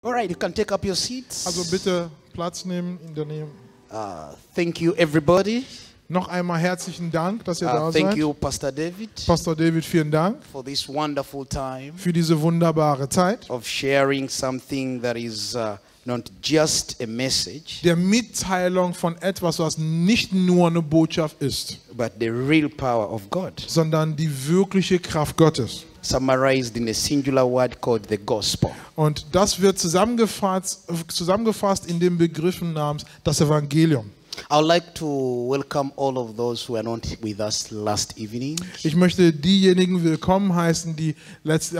All right, you can take up your seats. Also bitte Platz nehmen in der Nähe. Thank you, everybody. Noch einmal herzlichen Dank, dass ihr da Thank seid. you, Pastor David, Pastor David, vielen Dank for this wonderful time für diese wunderbare Zeit of sharing something that is not just a message, der Mitteilung von etwas, was nicht nur eine Botschaft ist, but the real power of God, sondern die wirkliche Kraft Gottes. summarized in a singular word called the gospel. Und das wird zusammengefasst in dem Begriff namens das Evangelium. I would like to welcome all of those who were not with us last evening. Ich möchte diejenigen willkommen heißen, die letzten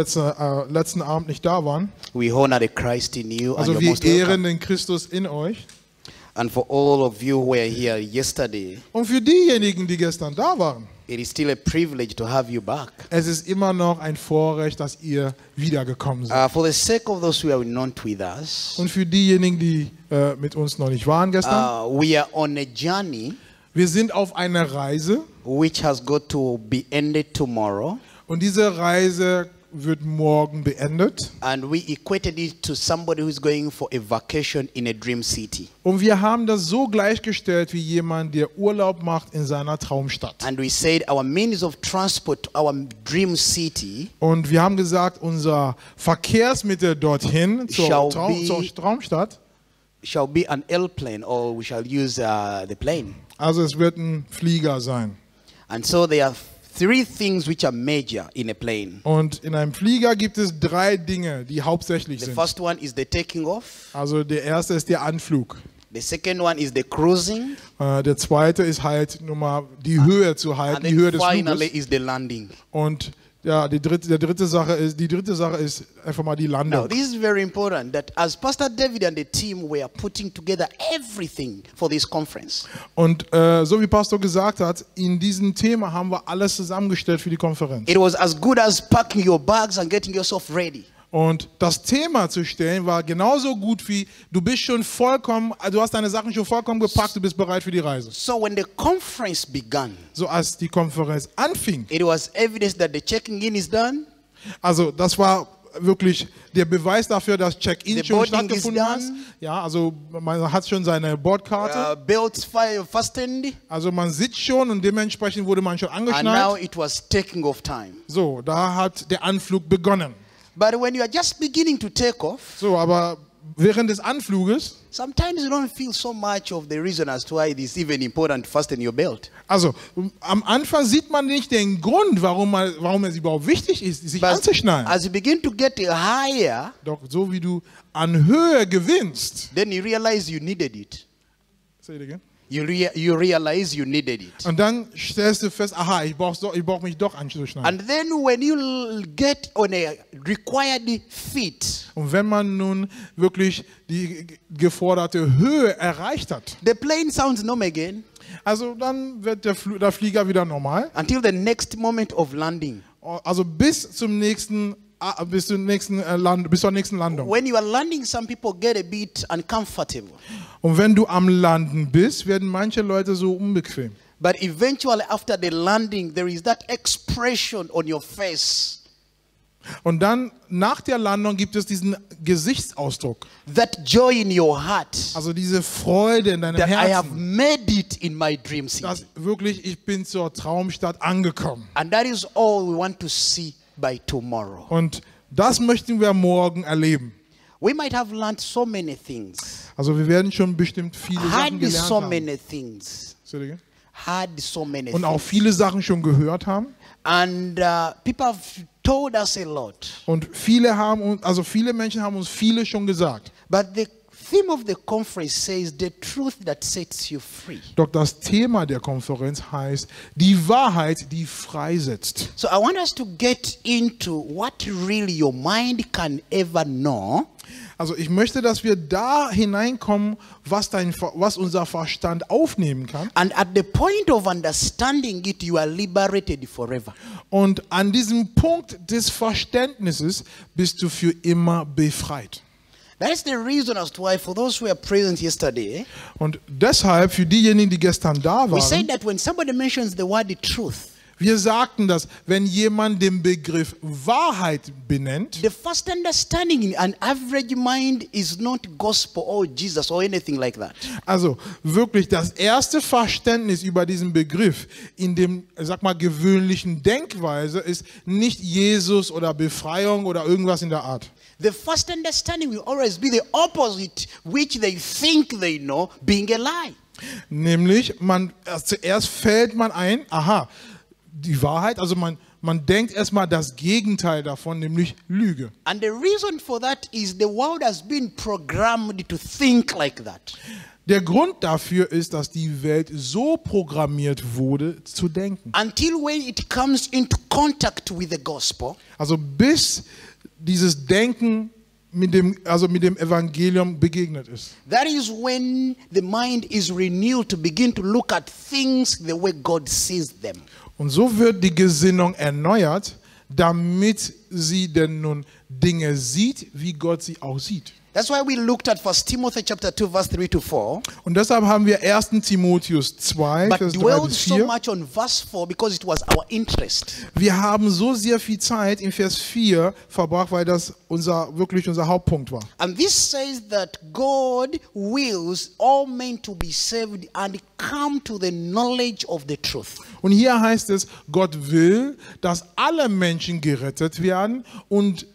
Abend nicht da waren. We honor the Christ in you, and Also you're wir most welcome. ehren den Christus in euch. And for all of you who were here yesterday, Und für diejenigen, die gestern da waren, it is still a privilege to have you back. es ist immer noch ein Vorrecht, dass ihr wiedergekommen seid. For the sake of those who are not with us, Und für diejenigen, die mit uns noch nicht waren gestern, we are on a journey wir sind auf einer Reise which has got to be ended tomorrow, und diese Reise wird morgen beendet. and we equated it to somebody who's going for a vacation in a dream city. Und wir haben das so gleichgestellt wie jemand, der Urlaub macht in seiner Traumstadt. And we said our means of transport to our dream city Und wir haben gesagt, unser Verkehrsmittel dorthin Shall zur be- Traumstadt, shall be an airplane, or we shall use the plane. also es wird ein Flieger sein. And so there are three things which are major in a plane. Und in einem Flieger gibt es 3 Dinge, die hauptsächlich The sind. first one is the taking off. Also der erste ist der Anflug. The second one is the cruising. Der zweite ist halt nur mal die Höhe zu halten, And die Höhe then des finally Fluges. is the landing. Und ja, die dritte Sache ist einfach mal die Now, Landung. this is very important that as Pastor David and the team were putting together everything for this conference, Und so wie Pastor gesagt hat, in diesem Thema haben wir alles zusammengestellt für die Konferenz. it was as good as packing your bags and getting yourself ready. Und das Thema zu stellen war genauso gut wie du hast deine Sachen schon vollkommen gepackt, du bist bereit für die Reise. So when the conference began, So als die Konferenz anfing, it was evidence that the checking in is done, also das war wirklich der Beweis dafür, dass Check-in The schon boarding stattgefunden is hat. done. Ja, also man hat schon seine Bordkarte. belts fastened, Also man sitzt schon und dementsprechend wurde man schon and now angeschnallt. it was taking off time. So, da hat der Anflug begonnen. But when you are just beginning to take off, So, aber während des Anfluges, sometimes you don't feel so much of the reason as to why it is even important to fasten your belt. also am Anfang sieht man nicht den Grund, warum es überhaupt wichtig ist, sich But anzuschnallen. as you begin to get higher, Doch so wie du an Höhe gewinnst, then you realize you needed it. Say it again. You realize you needed it. Und dann stellst du fest, aha, ich brauch mich doch anzuschnallen. And then when you get on a required fit, Und wenn man nun wirklich die geforderte Höhe erreicht hat, the plane sounds normal again also dann wird der Flieger wieder normal. until the next moment of landing. Also bis zur nächsten Landung. When you are landing, some people get a bit uncomfortable. Und wenn du am Landen bist, werden manche Leute so unbequem. But eventually, after the landing, there is that expression on your face, Und dann nach der Landung gibt es diesen Gesichtsausdruck, that joy in your heart, also diese Freude in deinem that I have Herzen, made it in my dream city. dass wirklich ich bin zur Traumstadt angekommen. And that is all we want to see by tomorrow. Und das möchten wir morgen erleben. We might have learned so many things, Also wir werden schon bestimmt viele Sachen heard gelernt so haben. many things, Say it again. heard so many Und auch things. viele Sachen schon gehört haben. And people have told us a lot. Und viele Menschen haben uns viele schon gesagt. But the theme of the conference says the truth that sets you free. Doch das Thema der Konferenz heißt die Wahrheit, die freisetzt. So I want us to get into what really your mind can ever know. Also ich möchte, dass wir da hineinkommen, was unser Verstand aufnehmen kann. And at the point of understanding it, you are liberated forever. Und an diesem Punkt des Verständnisses bist du für immer befreit. That's the reason as to why for those who were present yesterday, Und deshalb für diejenigen, die gestern da we say waren, that when somebody mentions the word truth, Wir sagten, dass wenn jemand den Begriff Wahrheit benennt, the first understanding in an average mind is not gospel or Jesus or anything like that. also wirklich das erste Verständnis über diesen Begriff in dem, sag mal, gewöhnlichen Denkweise ist nicht Jesus oder Befreiung oder irgendwas in der Art. The first understanding will always be the opposite, which they think they know, being a lie. Nämlich, zuerst fällt man ein, aha, die Wahrheit, also man denkt erstmal das Gegenteil davon, nämlich Lüge. And the reason for that is the world has been programmed to think like that. Der Grund dafür ist, dass die Welt so programmiert wurde, zu denken. Until when it comes into contact with the gospel, Also bis dieses Denken mit dem Evangelium begegnet ist. that is when the mind is renewed to begin to look at things the way God sees them. Und so wird die Gesinnung erneuert, damit sie denn nun Dinge sieht, wie Gott sie auch sieht. That's why we looked at 1 Timothy chapter 2 verse 3 to 4. Und deshalb haben wir 1. Timotheus 2, But Vers 3 dwelled bis so 4. much on verse 4 because it was our interest. Wir haben so sehr viel Zeit in Vers 4 verbracht, weil das wirklich unser Hauptpunkt war. And this says that God wills all men to be saved and come to the knowledge of the truth. Und hier heißt es, Gott will, dass alle Menschen gerettet werden und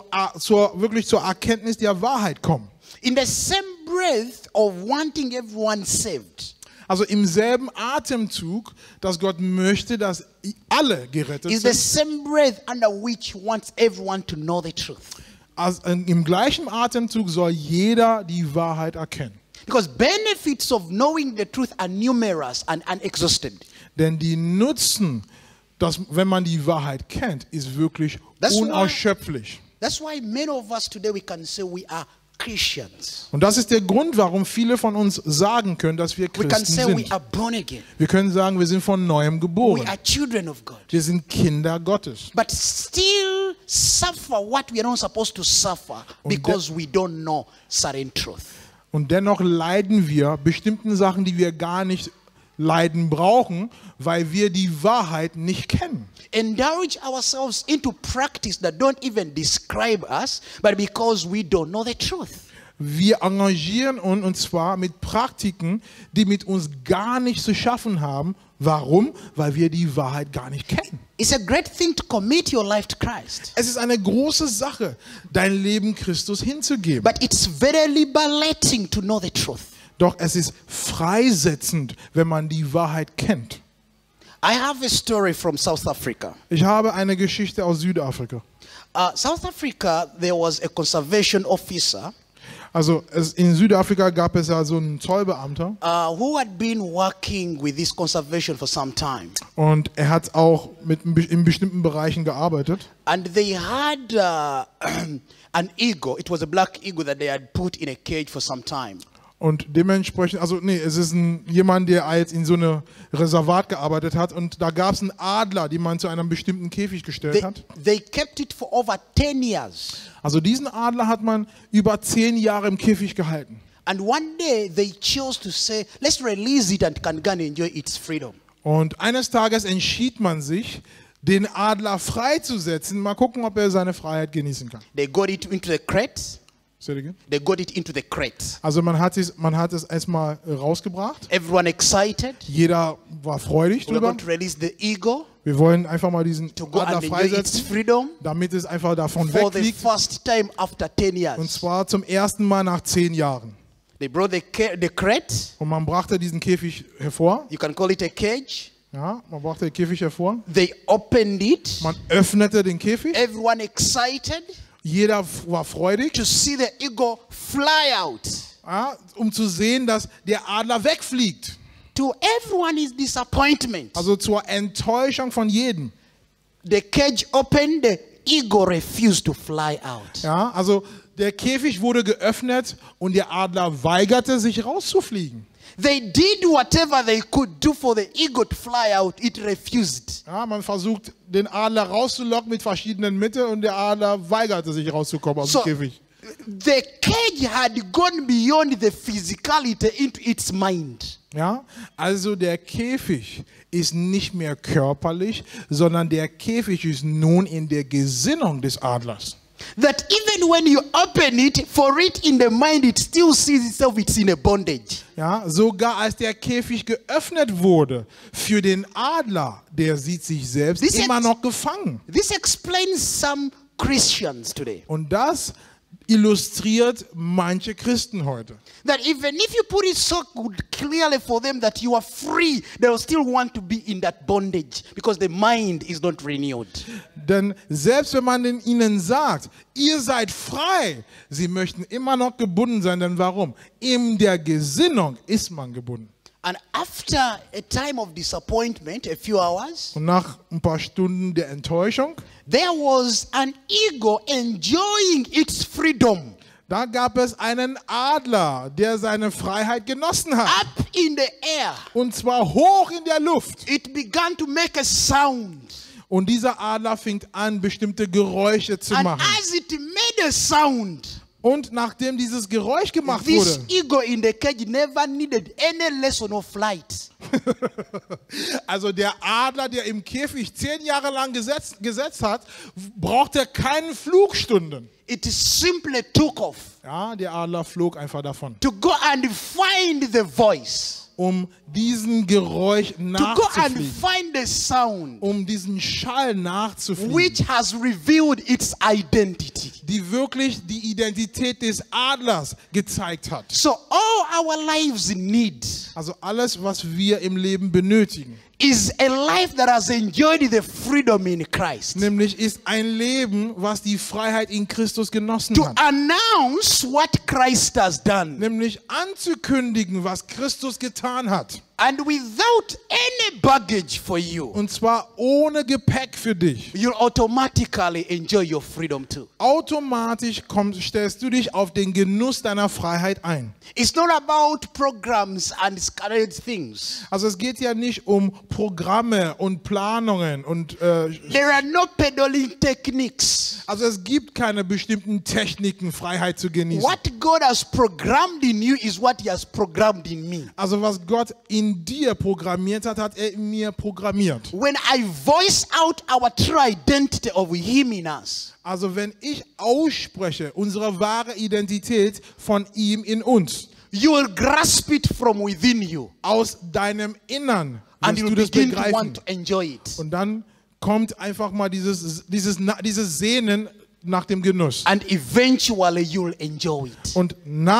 wirklich zur Erkenntnis der Wahrheit kommen. In the same breath of wanting everyone saved, Also im selben Atemzug, dass Gott möchte, dass alle gerettet is the sind. same breath under which wants everyone to know the truth. Also im gleichen Atemzug soll jeder die Wahrheit erkennen. Because benefits of knowing the truth are numerous and unexhausted. Denn die Nutzen, wenn man die Wahrheit kennt, ist wirklich That's why- unausschöpflich. That's why many of us today we can say we are Christians. Und das ist der Grund, warum viele von uns sagen können, dass wir We can Christen say we sind. are born again. Wir können sagen, wir sind von Neuem We geboren. are children of God. Wir sind Kinder Gottes. But still suffer what we are not supposed to suffer because we don't know certain truth. Und dennoch leiden wir bestimmten Sachen, die wir gar nicht leiden brauchen, weil wir die Wahrheit nicht kennen. Indulge ourselves into practice that don't even describe us, but because we don't know the truth. Wir engagieren uns und zwar mit Praktiken, die mit uns gar nicht zu schaffen haben. Warum? Weil wir die Wahrheit gar nicht kennen. It's a great thing to commit your life to Christ. Es ist eine große Sache, dein Leben Christus hinzugeben. But it's very liberating to know the truth. Doch es ist freisetzend, wenn man die Wahrheit kennt. I have a story from South Africa. Ich habe eine Geschichte aus Südafrika. South Africa, there was a conservation officer Also in Südafrika gab es ja so einen Zollbeamter who had been working with this conservation for some time. und er hat auch in bestimmten Bereichen gearbeitet. And they had an eagle. It was a black eagle that they had put in a cage for some time. Und dementsprechend, es ist jemand, der jetzt in so eine Reservat gearbeitet hat und da gab es einen Adler, den man zu einem bestimmten Käfig gestellt hat. They kept it for over 10 years. Also diesen Adler hat man über 10 Jahre im Käfig gehalten. And one day they chose to say, let's release it and can go and enjoy its freedom. Und eines Tages entschied man sich, den Adler freizusetzen. Mal gucken, ob er seine Freiheit genießen kann. They got it into the crate. Say it again. They got it into the crate. Also man hat es erstmal rausgebracht. Everyone excited. Jeder war freudig We're going drüber. to release the eagle Wir wollen einfach mal diesen to go Adler and enjoy its freisetzen, freedom damit es einfach davon for the wegfliegt. first time after 10 Und years. zwar zum ersten Mal nach 10 Jahren. They brought the crate. Und man brachte diesen Käfig hervor. You can call it a cage. Ja, man brachte den Käfig hervor. They opened it. Man öffnete den Käfig. Everyone excited Jeder war freudig, to see the eagle fly out. ja, um zu sehen, dass der Adler wegfliegt. To everyone's disappointment, Also zur Enttäuschung von jedem. the cage opened, the eagle refused to fly out. Ja, also der Käfig wurde geöffnet und der Adler weigerte sich rauszufliegen. They did whatever they could do for the eagle to fly out. It refused. Ja, man versucht, den Adler rauszulocken mit verschiedenen Mitteln und der Adler weigerte sich rauszukommen aus dem So, Käfig. the cage had gone beyond the physicality into its mind. Ja, also der Käfig ist nicht mehr körperlich, sondern der Käfig ist nun in der Gesinnung des Adlers. That even when you open it, for it in the mind, it still sees itself, it's in a bondage. Ja, sogar als der Käfig geöffnet wurde für den Adler, der sieht sich selbst This immer ex- noch gefangen. This explains some Christians today. Und das illustriert manche Christen heute. That even if you put it so good, clearly for them that you are free, they'll still want to be in that bondage because the mind is not renewed. Denn selbst wenn man ihnen sagt, ihr seid frei, sie möchten immer noch gebunden sein. Denn warum? In der Gesinnung ist man gebunden. And after a time of disappointment, a few hours, Und nach ein paar Stunden der Enttäuschung, there was an eagle enjoying its freedom da gab es einen Adler, der seine Freiheit genossen hat. up in the air. Und zwar hoch in der Luft. It began to make a sound. Und dieser Adler fing an, bestimmte Geräusche zu And machen. as it made a sound, Und nachdem dieses Geräusch gemacht this wurde, eagle in the cage never needed any lesson of flight. also der Adler, der im Käfig 10 Jahre lang gesetzt hat, brauchte keine Flugstunden. It simply took off Ja, der Adler flog einfach davon, to go and find the voice, um diesen Geräusch to go and nachzufliegen, find the sound um diesen Schall nachzufliegen, which has revealed its identity. die wirklich die Identität des Adlers gezeigt hat. So all our lives need Also alles, was wir im Leben benötigen, is a life that has enjoyed the freedom in Christ. nämlich ist ein Leben, was die Freiheit in Christus genossen To hat. announce what Christ has done. Nämlich anzukündigen, was Christus getan hat. And without any baggage for you, Und zwar ohne Gepäck für dich. you'll automatically enjoy your freedom too. Automatisch stellst du dich auf den Genuss deiner Freiheit ein. It's not about programs and scattered things. Also es geht ja nicht um Programme und Planungen und There are no pedaling techniques. also es gibt keine bestimmten Techniken, Freiheit zu genießen. What God has programmed in you is what He has programmed in me. Also was Gott in dir programmiert hat, hat er in mir programmiert. When I voice out our true identity of Him in us, Also wenn ich ausspreche, unsere wahre Identität von ihm in uns, you will grasp it from within you aus deinem Innern, and wirst you du will das begin to begreifen. want to enjoy it. Und dann kommt einfach mal dieses Sehnen nach dem Genuss. And eventually you will enjoy it. Und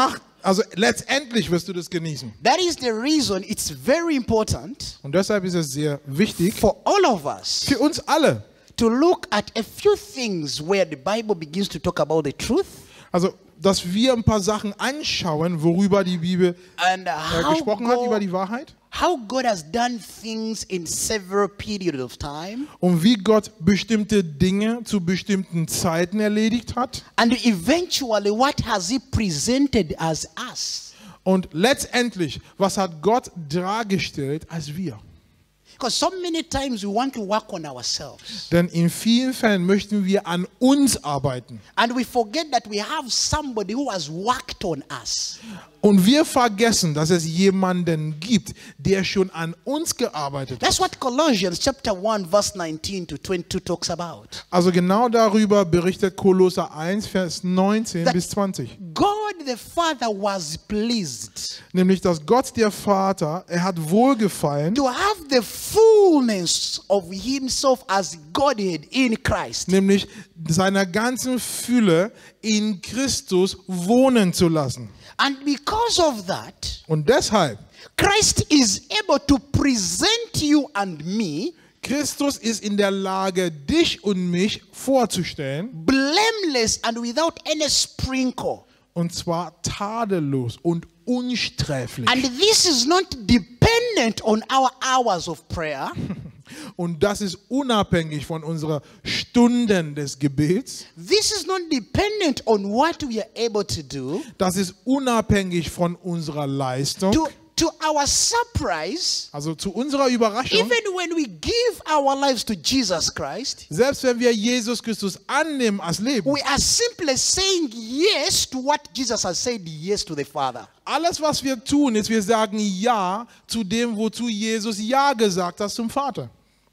letztendlich wirst du das genießen. That is the reason it's very important Und deshalb ist es sehr wichtig for all of us für uns alle, to look at a few things where the Bible begins to talk about the truth also dass wir ein paar Sachen anschauen, worüber die Bibel and gesprochen hat, über die Wahrheit. how God has done things in several periods of time, Und wie Gott bestimmte Dinge zu bestimmten Zeiten erledigt hat. and eventually what has He presented as us. Und letztendlich, was hat Gott dargestellt als wir? Because so many times we want to work on ourselves Denn in vielen Fällen möchten wir an uns arbeiten. and we forget that we have somebody who has worked on us. Und wir vergessen, dass es jemanden gibt, der schon an uns gearbeitet hat. That's what Colossians chapter 1 verse 19 to 22 talks about. Also genau darüber berichtet Kolosser 1, Vers 19 bis 20. God the Father was pleased Nämlich, dass Gott der Vater, er hat wohlgefallen, to have the fullness of Himself as Godhead in Christ. nämlich seiner ganzen Fülle in Christus wohnen zu lassen. And because of that, Und deshalb, Christ is able to present you and me Christus ist in der Lage, dich und mich vorzustellen, blameless and without any sprinkle. und zwar tadellos und unsträflich. And this is not dependent on our hours of prayer. Und das ist unabhängig von unseren Stunden des Gebets. This is not dependent on what we are able to do Das ist unabhängig von unserer Leistung. to to our surprise, Also zu unserer Überraschung, even when we give our lives to Jesus Christ, selbst wenn wir Jesus Christus annehmen als Leben, we are simply saying yes to what Jesus has said yes to the Father. alles, was wir tun, ist, wir sagen Ja zu dem, wozu Jesus Ja gesagt hat zum Vater.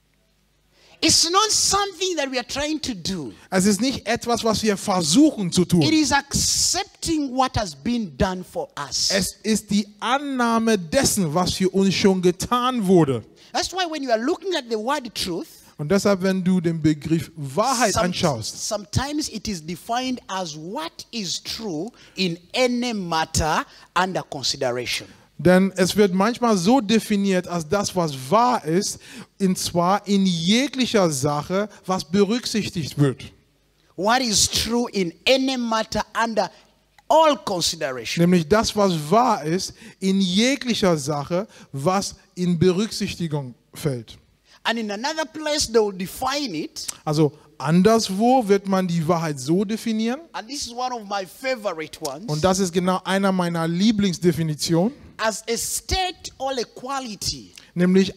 It's not something that we are trying to do. Es ist nicht etwas, was wir versuchen zu It tun. is accepting what has been done for us. Es ist die Annahme dessen, was für uns schon getan wurde. That's why when you are looking at the word truth, Und deshalb, wenn du den Begriff Wahrheit anschaust, sometimes it is defined as what is true in any matter under consideration. denn es wird manchmal so definiert als das, was wahr ist, und zwar in jeglicher Sache, was berücksichtigt wird. What is true in any matter under all consideration. Nämlich das, was wahr ist, in jeglicher Sache, was in Berücksichtigung fällt. And in another place they will define it, Also anderswo wird man die Wahrheit so definieren, and this is one of my favorite ones, und das ist genau einer meiner Lieblingsdefinitionen, as a state or a quality nämlich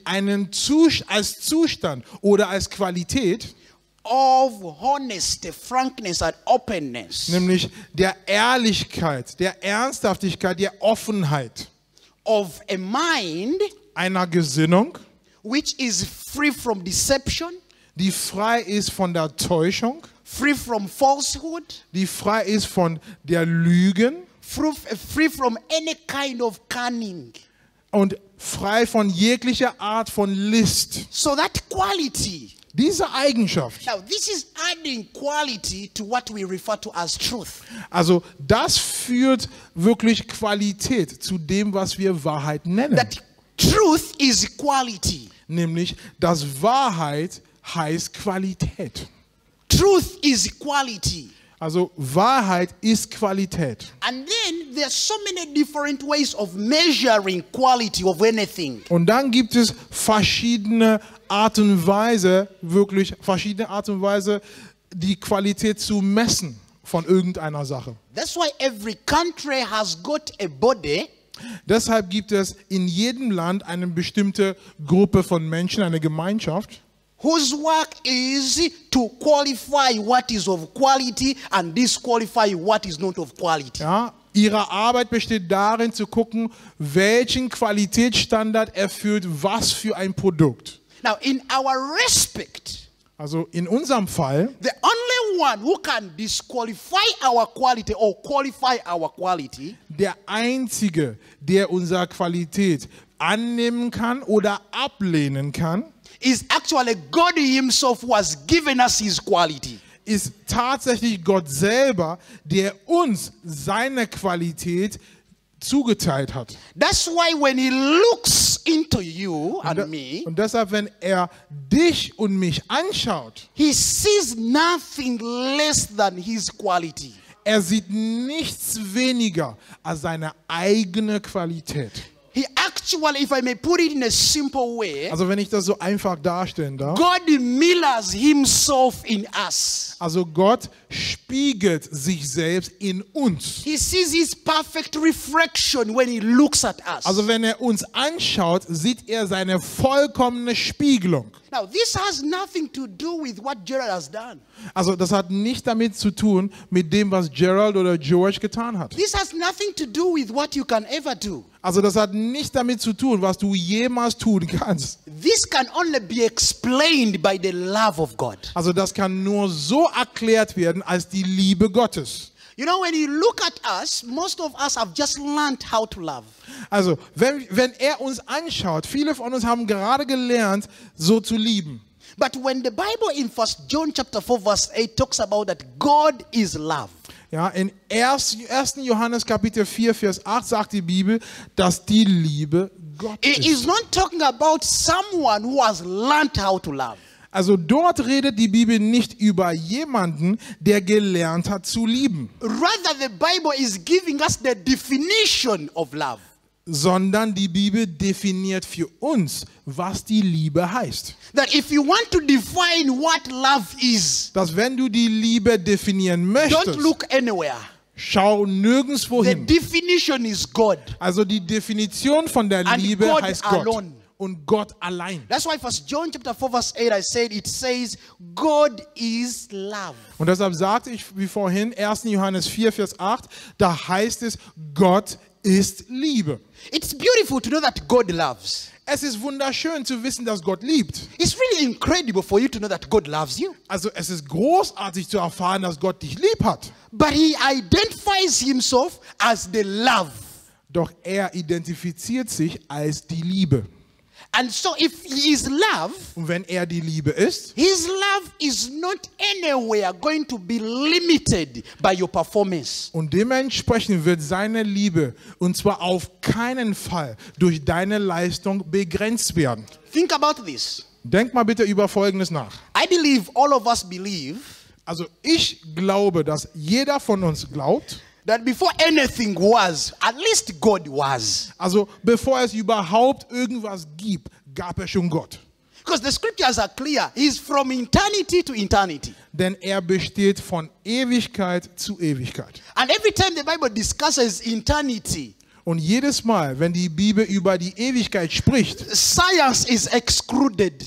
als Zustand oder als Qualität, of honesty, frankness and openness nämlich der Ehrlichkeit, der Ernsthaftigkeit, der Offenheit, of a mind einer Gesinnung, which is free from deception, die frei ist von der Täuschung, free from falsehood, die frei ist von der Lügen free from any kind of cunning. und frei von jeglicher Art von List. So that quality, Diese Eigenschaft, now this is adding quality to what we refer to as truth. also das führt wirklich Qualität zu dem, was wir Wahrheit nennen. That truth is quality. Nämlich, dass Wahrheit heißt Qualität. Truth is quality. Also Wahrheit ist Qualität. And then there are so many different ways of measuring quality of anything. Und dann gibt es verschiedene Art und Weise, wirklich verschiedene Art und Weise, die Qualität zu messen von irgendeiner Sache. That's why every country has got a body Deshalb gibt es in jedem Land eine bestimmte Gruppe von Menschen, eine Gemeinschaft, whose work is to qualify what is of quality and disqualify what is not of quality. ja, ihre Arbeit besteht darin zu gucken, welchen Qualitätsstandard erfüllt was für ein Produkt. Now, in our respect, Also in unserem Fall, the only one who can disqualify our quality or qualify our quality der Einzige, der unsere Qualität annehmen kann oder ablehnen kann, is actually God himself who has given us his quality. ist tatsächlich Gott selber, der uns seine Qualität zugeteilt hat. That's why when he looks into you and me, Und deshalb, wenn er dich und mich anschaut, he sees nothing less than his quality. er sieht nichts weniger als seine eigene Qualität. He actually, if I may put it in a simple way, Also wenn ich das so einfach darstellen darf, God mirrors himself in us. also Gott spiegelt sich selbst in uns. He sees his perfect reflection when he looks at us. Also wenn er uns anschaut, sieht er seine vollkommene Spiegelung. Now, this has nothing to do with what Gerald has done. Also das hat nicht damit zu tun, mit dem, was Gerald oder George getan hat. This has nothing to do with what you can ever do. Also das hat nicht damit zu tun, was du jemals tun kannst. This can only be explained by the love of God. Also das kann nur so erklärt werden als die Liebe Gottes. You know, when you look at us, most of us have just learned how to love. Also wenn er uns anschaut, viele von uns haben gerade gelernt, so zu lieben. But when the Bible in 1 John chapter 4 verse 8 talks about that God is love, Ja, in 1. Johannes Kapitel 4, Vers 8 sagt die Bibel, dass die Liebe Gott it is ist. not talking about someone who has learned how to love. Also dort redet die Bibel nicht über jemanden, der gelernt hat zu lieben, Rather, the Bible is giving us the definition of love. sondern die Bibel definiert für uns, was die Liebe heißt. That if you want to define what love is, Dass wenn du die Liebe definieren don't möchtest, look anywhere. schau nirgendwo The hin. definition is God. Also die Definition von der And Liebe God heißt Gott. alone. Und Gott allein. That's why 1 John chapter 4 verse 8 I said it says God is love. Und deshalb sagte ich wie vorhin, 1. Johannes 4, Vers 8, da heißt es, Gott ist Liebe. It's beautiful to know that God loves. Es ist wunderschön zu wissen, dass Gott liebt. It's really incredible for you to know that God loves you. Also es ist großartig zu erfahren, dass Gott dich lieb hat. But he identifies himself as the love. Doch er identifiziert sich als die Liebe. And so if he is love, Und wenn er die Liebe ist, his love is not anywhere going to be limited by your performance. und dementsprechend wird seine Liebe, und zwar auf keinen Fall durch deine Leistung begrenzt werden. Think about this. Denk mal bitte über Folgendes nach. I believe all of us believe Also ich glaube, dass jeder von uns glaubt, that before anything was, at least God was. also bevor es überhaupt irgendwas gibt, gab es schon Gott. Because the scriptures are clear. He's from eternity to eternity. Denn er besteht von Ewigkeit zu Ewigkeit. And every time the Bible discusses eternity, Und jedes Mal, wenn die Bibel über die Ewigkeit spricht, science is excluded.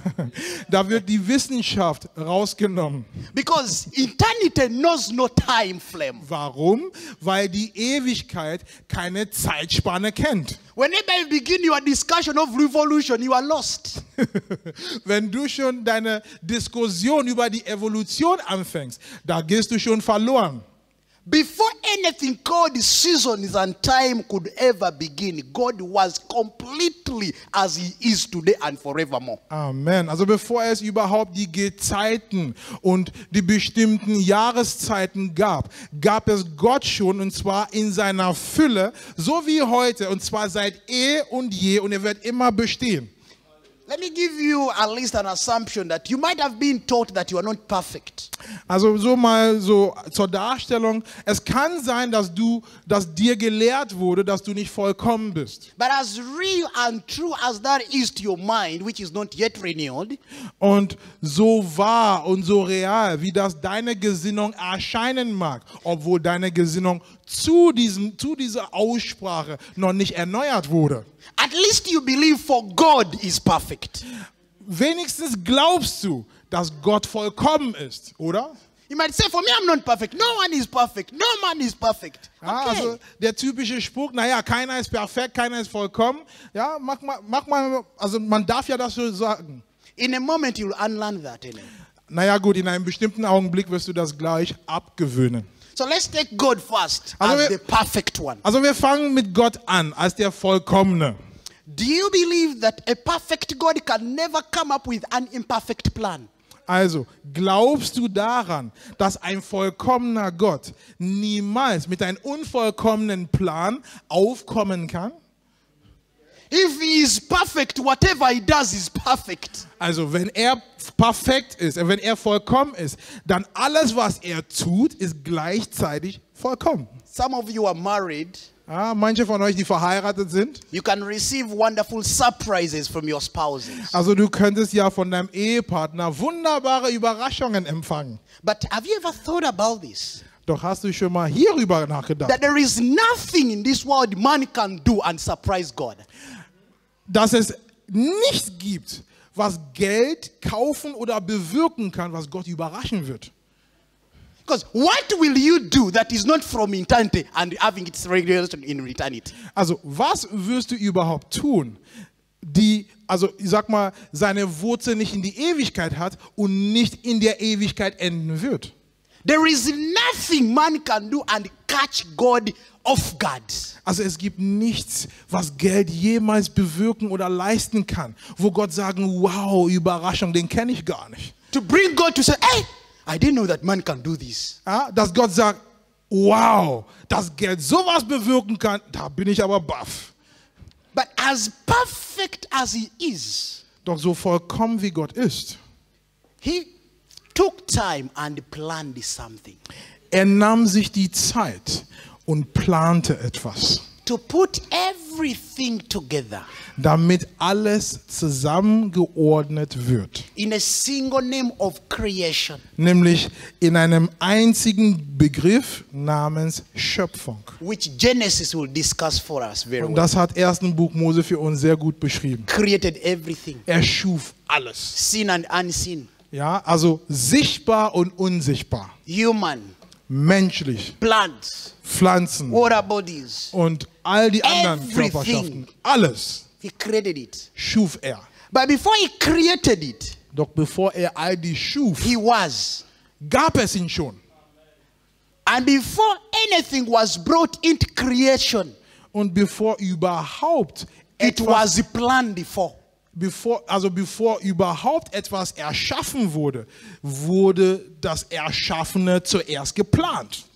da wird die Wissenschaft rausgenommen. Because eternity knows no time frame. Warum? Weil die Ewigkeit keine Zeitspanne kennt. Whenever you begin your discussion of revolution, you are lost. Wenn du schon deine Diskussion über die Evolution anfängst, da gehst du schon verloren. Before anything called seasons and time could ever begin, God was completely as he is today and forevermore. Amen. Also bevor es überhaupt die Gezeiten und die bestimmten Jahreszeiten gab, gab es Gott schon, und zwar in seiner Fülle, so wie heute, und zwar seit und je, und er wird immer bestehen. Let me give you at least an assumption that you might have been taught that you are not perfect. Also so mal so zur Darstellung, es kann sein, dass dir gelehrt wurde, dass du nicht vollkommen bist. But as real and true as that is to your mind, which is not yet renewed, Und so wahr und so real, wie das deine Gesinnung erscheinen mag, obwohl deine Gesinnung zu dieser Aussprache noch nicht erneuert wurde. at least you believe for God is perfect. Wenigstens glaubst du, dass Gott vollkommen ist, oder? You might say, for me, I'm not perfect. No one is perfect. No man is perfect. Ja, Okay. also der typische Spruch, naja, keiner ist perfekt, keiner ist vollkommen. Ja, mach mal, also man darf ja das so sagen. In a moment, you'll unlearn that. Isn't it? Naja gut, in einem bestimmten Augenblick wirst du das gleich abgewöhnen. So let's take God first Also as wir- the perfect one. Also wir fangen mit Gott an, als der Vollkommene. Do you believe that a perfect God can never come up with an imperfect plan? Also, glaubst du daran, dass ein vollkommener Gott niemals mit einem unvollkommenen Plan aufkommen kann? If he is perfect, whatever he does is perfect. Also, wenn er perfekt ist, wenn er vollkommen ist, dann alles, was er tut, ist gleichzeitig vollkommen. Some of you are married. Ja, manche von euch, die verheiratet sind, You can receive wonderful surprises from your spouses. also du könntest ja von deinem Ehepartner wunderbare Überraschungen empfangen. But have you ever thought about this? Doch hast du schon mal hierüber nachgedacht? That there is nothing in this world man can do and surprise God. Dass es nichts gibt, was Geld kaufen oder bewirken kann, was Gott überraschen wird. Because what will you do that is not from eternity and having its regulation in eternity? Also, was wirst du überhaupt tun, die, also ich sag mal, seine Wurzel nicht in die Ewigkeit hat und nicht in der Ewigkeit enden wird? There is nothing man can do and catch God off guard. Also es gibt nichts, was Geld jemals bewirken oder leisten kann, wo Gott sagen, wow, Überraschung, den kenne ich gar nicht. To bring God to say, hey, I didn't know that man can do this. Ja, dass Gott sagt, wow, dass Geld sowas bewirken kann, da bin ich aber baff. But as perfect as he is, Doch so vollkommen wie Gott ist, he took time and planned something. er nahm sich die Zeit und plante etwas. To put every everything together damit alles zusammengeordnet wird. in a single name of creation, Nämlich in einem einzigen Begriff namens Schöpfung. which Genesis will discuss for us very Und well. das hat 1. Buch Mose für uns sehr gut beschrieben. Created everything, Er schuf alles. seen and unseen, Ja, also sichtbar und unsichtbar. human, Menschlich, plants, Pflanzen water bodies. und all die anderen Everything. Körperschaften. Alles He created it. schuf er. But before he created it, Doch bevor er all die schuf, he was. gab es ihn schon. And before anything was brought into creation, Und bevor überhaupt it etwas, was planned before. bevor überhaupt etwas erschaffen wurde, wurde das Erschaffene zuerst geplant.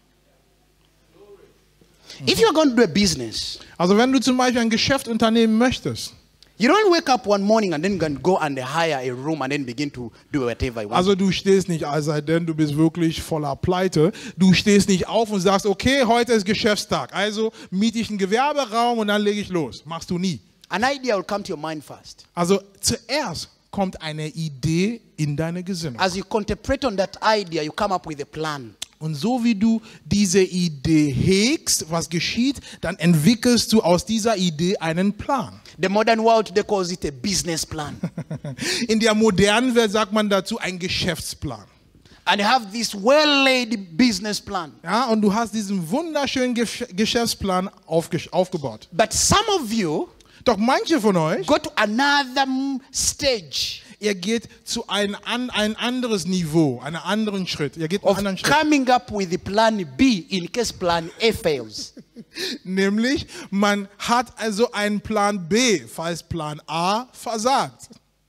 If you're going to do a business, Also wenn du zum Beispiel ein Geschäft unternehmen möchtest, you don't wake up one morning and then go and hire a room and then begin to do whatever you want. also du stehst nicht, als sei denn du bist wirklich voller Pleite, du stehst nicht auf und sagst, okay, heute ist Geschäftstag, also miete ich einen Gewerberaum und dann lege ich los. Machst du nie. An idea will come to your mind first. Also zuerst kommt eine Idee in deine Gesinnung. As you contemplate on that idea, you come up with a plan. Und so wie du diese Idee hegst, was geschieht, dann entwickelst du aus dieser Idee einen Plan. The modern world, they call it a business plan. In der modernen Welt sagt man dazu ein Geschäftsplan. And you have this well-laid business plan. Ja, und du hast diesen wunderschönen Geschäftsplan aufgebaut. But some of you Doch manche von euch, go to another stage ihr geht zu ein anderes Niveau, einen anderen Schritt. Ihr geht einen of anderen Schritt. coming up with the plan B in case plan A fails. Nämlich, man hat also einen Plan B, falls Plan A versagt.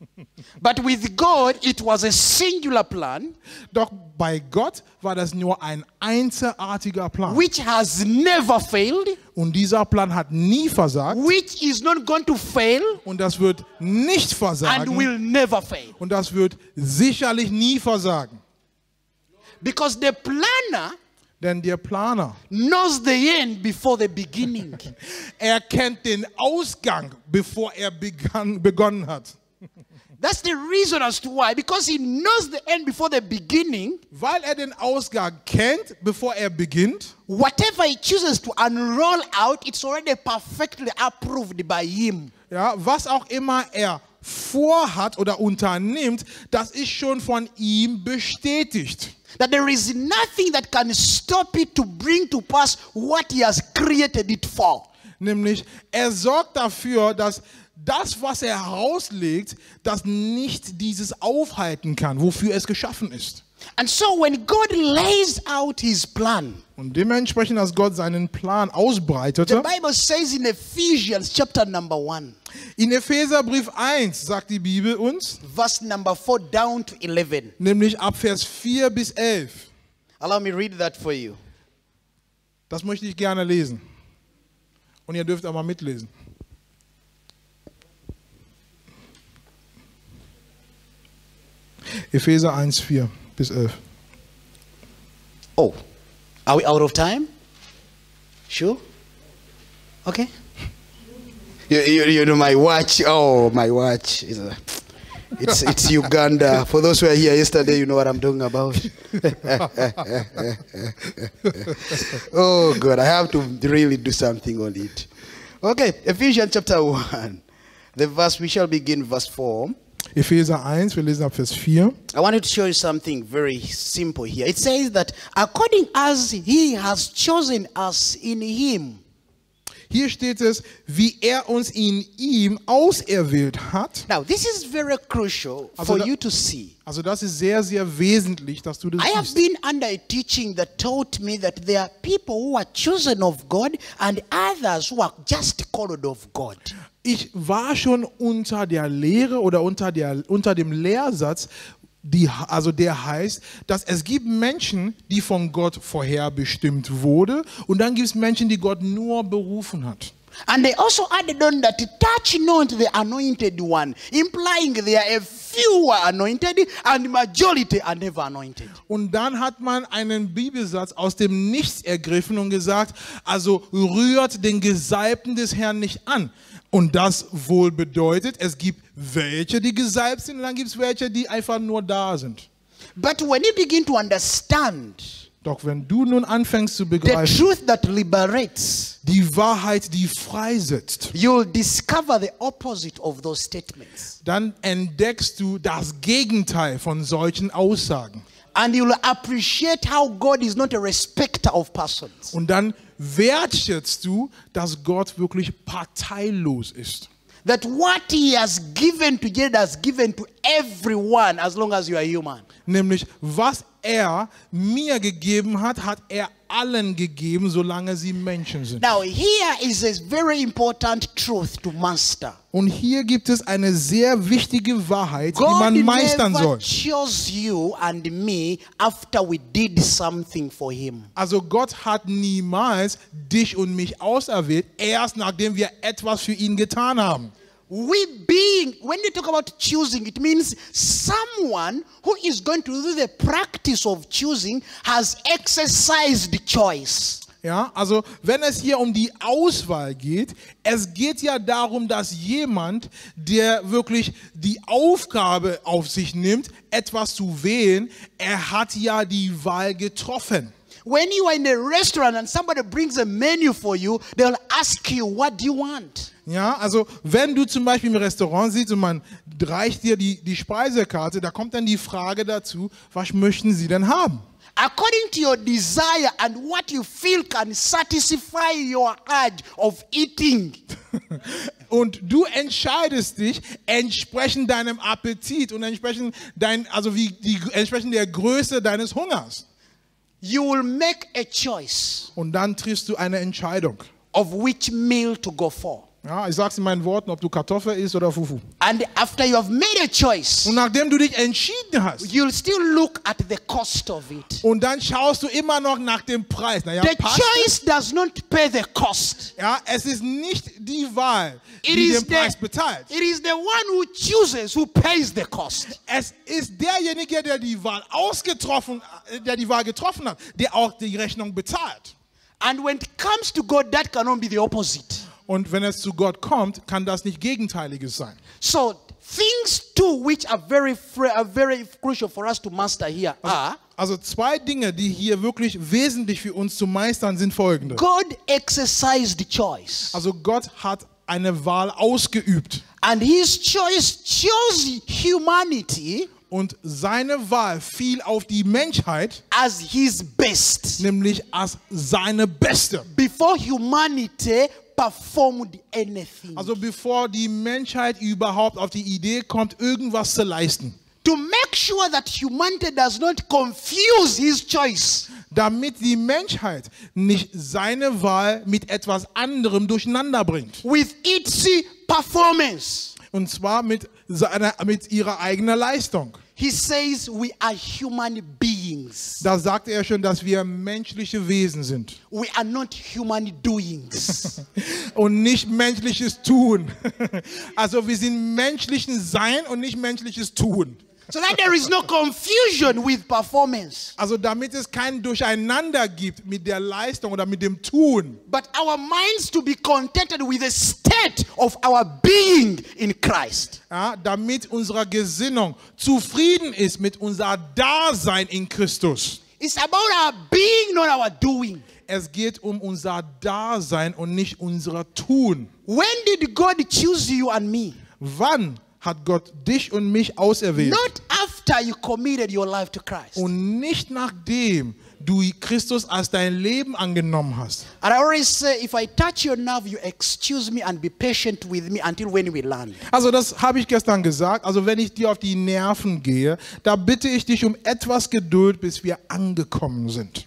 But with God, it was a singular plan Doch bei Gott war das nur ein einzigartiger Plan. which has never failed, Und dieser Plan hat nie versagt. which is not going to fail, Und das wird nicht and versagen. will never fail. Und das wird sicherlich nie versagen. Because the planner Denn der Planer, knows the end before the beginning. er kennt den Ausgang, bevor er begonnen hat. That's the reason as to why. Because he knows the end before the beginning, Weil er den Ausgang kennt, bevor er beginnt, whatever he chooses to unroll out, it's already perfectly approved by him. ja, was auch immer er vorhat oder unternimmt, das ist schon von ihm bestätigt. That there is nothing that can stop it to bring to pass what he has created it for. Nämlich, er sorgt dafür, dass das, was er herauslegt, das nicht dieses aufhalten kann, wofür es geschaffen ist. And so when God lays out his plan, Und dementsprechend, als Gott seinen Plan the ausbreitete, Bible says in Ephesians chapter number 1, in Epheserbrief 1 sagt die Bibel uns, verse number 4 down to 11. nämlich ab Vers 4 bis 11. Allow me to read that for you. Das möchte ich gerne lesen. Und ihr dürft auch mal mitlesen. Epheser 1, 4 bis 11. Oh, are we out of time? Sure? Okay. You know my watch. Oh, my watch is it's Uganda. For those who were here yesterday, you know what I'm talking about. Oh God, I have to really do something on it. Okay, Ephesians chapter 1. The verse we shall begin verse 4. Epheser 1, wir lesen ab Vers 4. I wanted to show you something very simple here. It says that according as he has chosen us in him. Hier steht es, wie er uns in ihm auserwählt hat. Now, this is very crucial Also for you to see. Also das ist sehr, sehr wesentlich, dass du das I have siehst. been under a teaching that taught me that there are people who are chosen of God and others who are just called of God. Ich war schon unter der Lehre oder unter dem Lehrsatz, der heißt, dass es gibt Menschen, die von Gott vorherbestimmt wurde, und dann gibt es Menschen, die Gott nur berufen hat. And they also added on that touch not the anointed one, implying there are a few are anointed and majority are never anointed. Und dann hat man einen Bibelsatz aus dem Nichts ergriffen und gesagt, also rührt den Gesalbten des Herrn nicht an. Und das wohl bedeutet, es gibt welche, die gesalbt sind, und dann gibt es welche, die einfach nur da sind. But when you begin to understand Doch wenn du nun anfängst zu the begreifen, truth that liberates, die Wahrheit, die freisetzt, you'll discover the opposite of those statements. dann entdeckst du das Gegenteil von solchen Aussagen. And you'll appreciate how God is not a respecter of persons. Und dann wertschätzt du, dass Gott wirklich parteilos ist. That what he has given to you has given to everyone as long as you are human. Nämlich, was er mir gegeben hat, hat er allen gegeben, solange sie Menschen sind. Now here is a very important truth to master. Und hier gibt es eine sehr wichtige Wahrheit, die God man meistern never soll. chose you and me after we did something for him. Also Gott hat niemals dich und mich auserwählt, erst nachdem wir etwas für ihn getan haben. When you talk about choosing, it means someone who is going to do the practice of choosing has exercised the choice. Ja, also wenn es hier um die Auswahl geht, es geht ja darum, dass jemand, der wirklich die Aufgabe auf sich nimmt, etwas zu wählen, er hat ja die Wahl getroffen. When you are in a restaurant and somebody brings a menu for you, they'll ask you, what do you want? Ja, also wenn du zum Beispiel im Restaurant sitzt und man reicht dir die Speisekarte, da kommt dann die Frage dazu, was möchten Sie denn haben? According to your desire and what you feel can satisfy your urge of eating. Und du entscheidest dich entsprechend deinem Appetit und entsprechend entsprechend der Größe deines Hungers. You will make a choice Und dann triffst du eine Entscheidung. of which meal to go for. Ja, ich sag's in meinen Worten, ob du Kartoffel isst oder Fufu. And after you have made a choice, Und nachdem du dich entschieden hast, you'll still look at the cost of it. und dann schaust du immer noch nach dem Preis. Naja, The passt choice does not pay the cost. ja, es ist nicht die Wahl, It die is den Preis bezahlt. it is the one who chooses who pays the cost. Es ist derjenige, der die Wahl getroffen hat, der auch die Rechnung bezahlt. And when it comes to God, that cannot be the opposite. Und wenn es zu Gott kommt, kann das nicht Gegenteiliges sein. So things too which are very crucial for us to master here are Also zwei Dinge, die hier wirklich wesentlich für uns zu meistern sind folgende. God exercised the choice. Also Gott hat eine Wahl ausgeübt. And his choice chose humanity Und seine Wahl fiel auf die Menschheit, as his best nämlich als seine beste. before humanity performed anything. Also bevor die Menschheit überhaupt auf die Idee kommt, irgendwas zu leisten. To make sure that humanity does not confuse his choice. Damit die Menschheit nicht seine Wahl mit etwas anderem durcheinander bringt. With its performance. Und zwar mit ihrer eigenen Leistung. He says we are human beings. Da sagte er schon, dass wir menschliche Wesen sind. We are not human doings. Und nicht menschliches Tun. Also wir sind menschlichen Sein und nicht menschliches Tun. So that there is no confusion with performance. Also damit es kein Durcheinander gibt mit der Leistung oder mit dem Tun. But our minds to be contented with the state of our being in Christ. Ja, damit unsere Gesinnung zufrieden ist mit unser Dasein in Christus. It's about our being, not our doing. Es geht um unser Dasein und nicht unser Tun. When did God choose you and me? Wann hat Gott dich und mich auserwählt? Not after you committed your life to Christ. Und nicht nachdem du Christus als dein Leben angenommen hast. And I always say, if I touch your nerve, you excuse me and be patient with me until when we land. Also das habe ich gestern gesagt. Also wenn ich dir auf die Nerven gehe, da bitte ich dich um etwas Geduld, bis wir angekommen sind.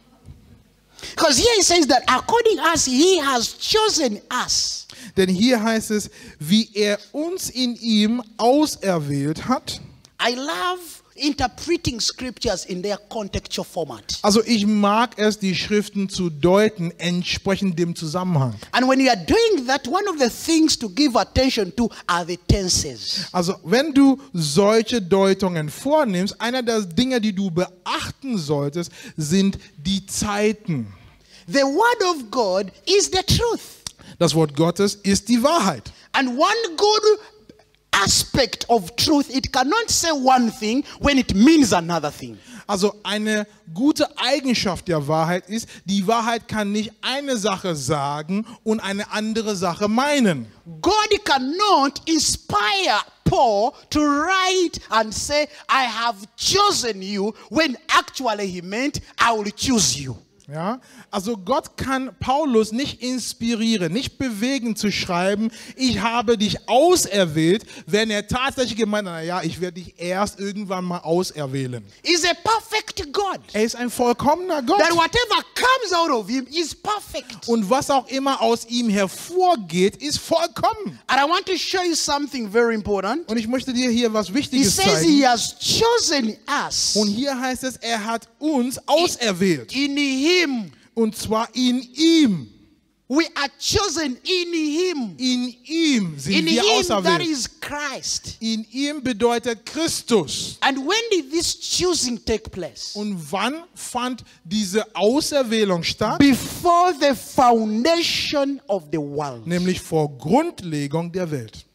Because here he says that according as he has chosen us. Denn hier heißt es, wie er uns in ihm auserwählt hat. I love interpreting scriptures in their contextual format. Also ich mag es, die Schriften zu deuten, entsprechend dem Zusammenhang. And when you are doing that, one of the things to give attention to are the tenses. Also wenn du solche Deutungen vornimmst, einer der Dinge, die du beachten solltest, sind die Zeiten. The word of God is the truth. Das Wort Gottes ist die Wahrheit. And one good aspect of truth, it cannot say one thing when it means another thing. Also eine gute Eigenschaft der Wahrheit ist, die Wahrheit kann nicht eine Sache sagen und eine andere Sache meinen. God cannot inspire Paul to write and say, I have chosen you, when actually he meant, I will choose you. Ja, also Gott kann Paulus nicht inspirieren, nicht bewegen zu schreiben, ich habe dich auserwählt, wenn er tatsächlich gemeint hat, naja, ich werde dich erst irgendwann mal auserwählen. He's a perfect God. Er ist ein vollkommener Gott. That whatever comes out of him is perfect. Und was auch immer aus ihm hervorgeht, ist vollkommen. And I want to show you something very important. Und ich möchte dir hier was He Wichtiges says zeigen. he has chosen us Und hier heißt es, er hat uns auserwählt. in him. Und zwar in ihm. We are chosen in him. In ihm sind In wir him, that auserwählt. is Christ. In ihm bedeutet Christus. And when did this choosing take place? Und wann fand diese Auserwählung statt? Before the foundation of the world. Nämlich vor Grundlegung der Welt.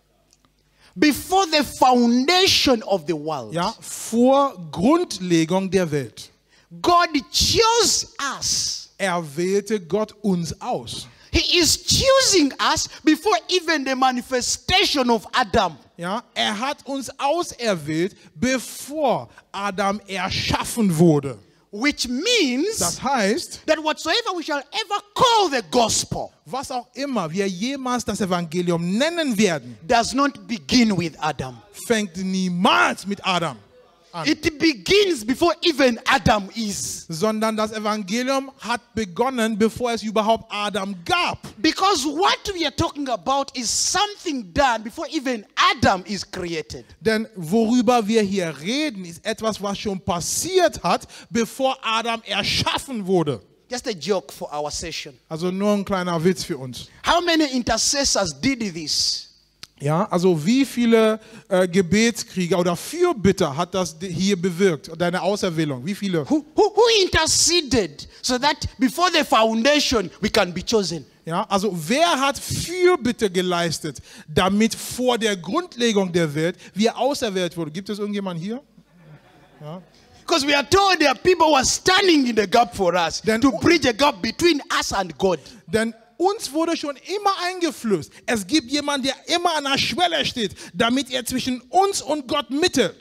Before the foundation of the world. Ja, vor Grundlegung der Welt. God chose us. Er wählte Gott uns aus. He is choosing us before even the manifestation of Adam. Ja, er hat uns auserwählt, bevor Adam erschaffen wurde. Which means Das heißt, that whatsoever we shall ever call the gospel was auch immer wir jemals das Evangelium nennen werden, does not begin with Adam. fängt niemals mit Adam an. It begins before even Adam is. Sondern das Evangelium hat begonnen, bevor es überhaupt Adam gab. Because what we are talking about is something done before even Adam is created. Denn worüber wir hier reden, ist etwas, was schon passiert hat, bevor Adam erschaffen wurde. Just a joke for our session. Also nur ein kleiner Witz für uns. How many intercessors did this? Ja, also wie viele Gebetskrieger oder Fürbitter hat das hier bewirkt, deine Auserwählung? Wie viele? Who interceded so that before the foundation we can be chosen? Ja, also wer hat Fürbitte geleistet, damit vor der Grundlegung der Welt wir auserwählt wurden? Gibt es irgendjemand hier? Ja. Because we are told there are people who are standing in the gap for us to bridge a gap between us and God. Denn uns wurde schon immer eingeflößt, es gibt jemanden, der immer an der Schwelle steht, damit er zwischen uns und Gott mittelt.